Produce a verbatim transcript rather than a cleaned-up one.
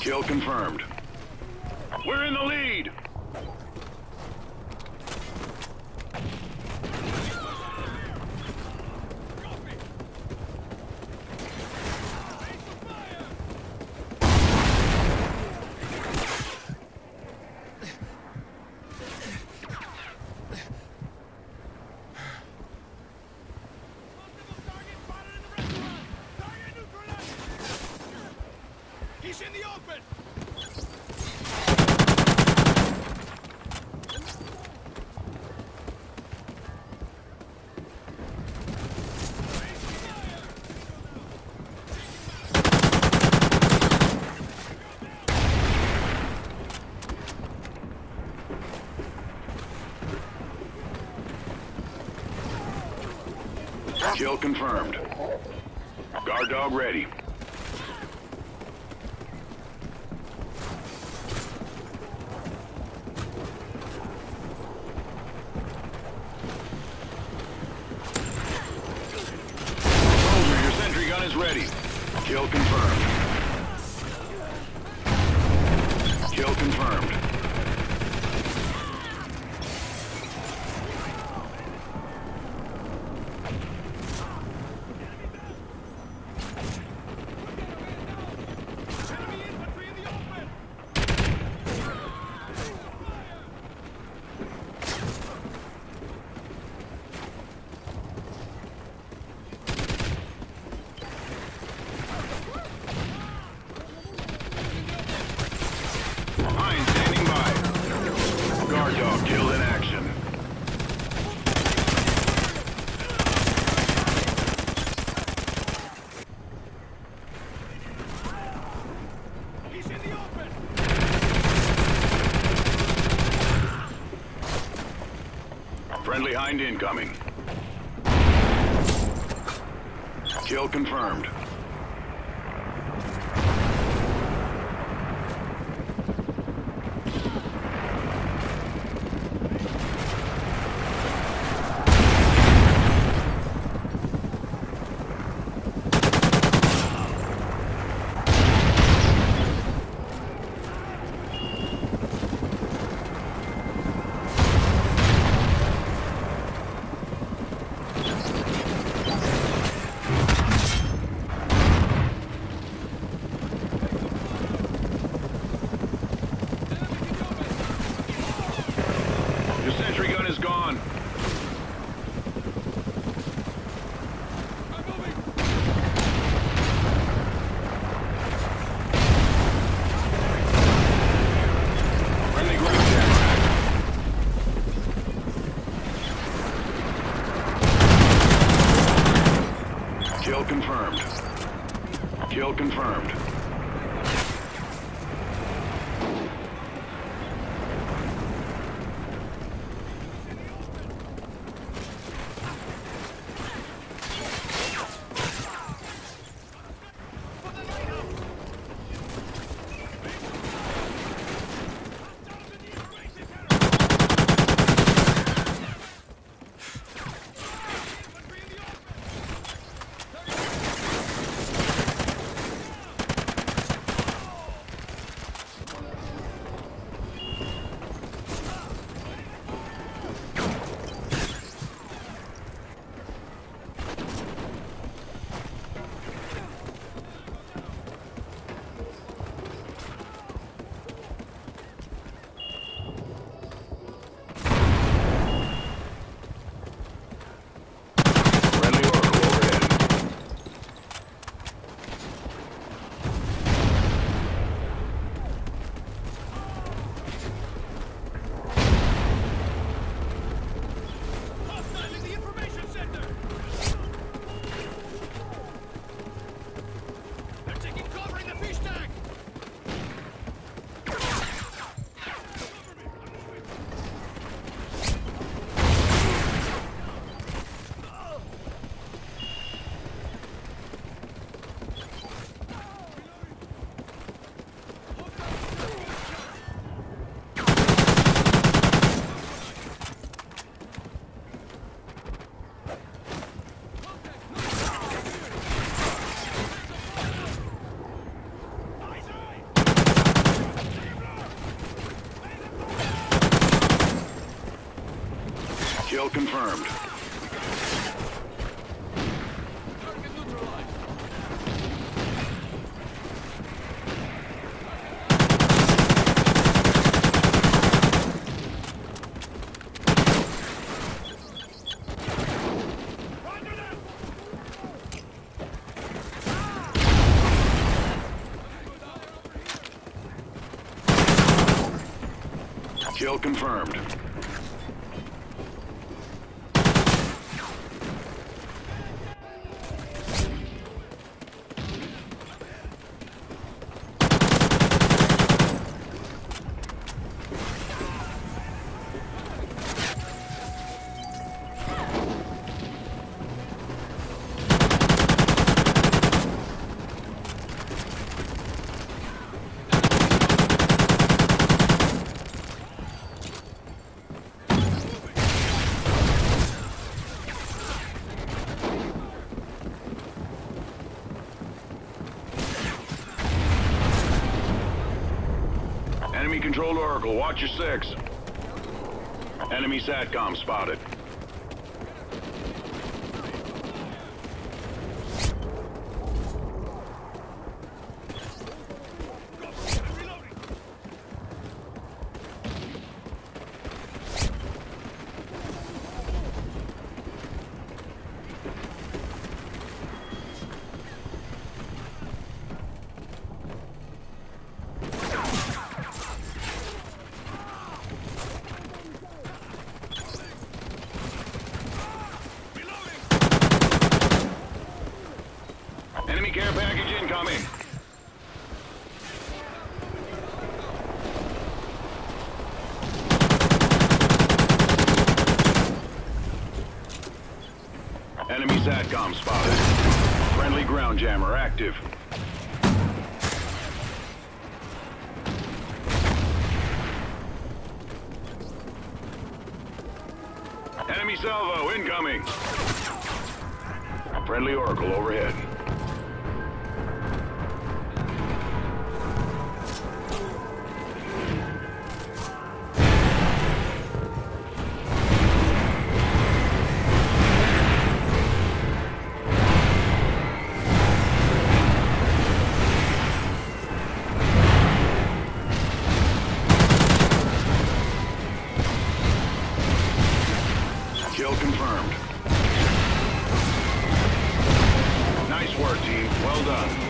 Kill confirmed. We're in the lead! He's in the open! Kill confirmed. Guard dog ready. Soldier, your sentry gun is ready. Kill confirmed. Kill confirmed. Mine standing by. Guard dog killed in action. He's in the open! Friendly Hind incoming. Kill confirmed. Your sentry gun is gone. I'm moving! Friendly group camera. Kill confirmed. Kill confirmed. Kill confirmed. Target neutralized. Roger that. Kill confirmed. Enemy controlled Oracle, watch your six. Enemy SATCOM spotted. Reloading. Enemy care package incoming. Enemy SATCOM spotted. Friendly ground jammer active. Enemy salvo incoming. Friendly Oracle overhead. Kill confirmed. Nice work, team. Well done.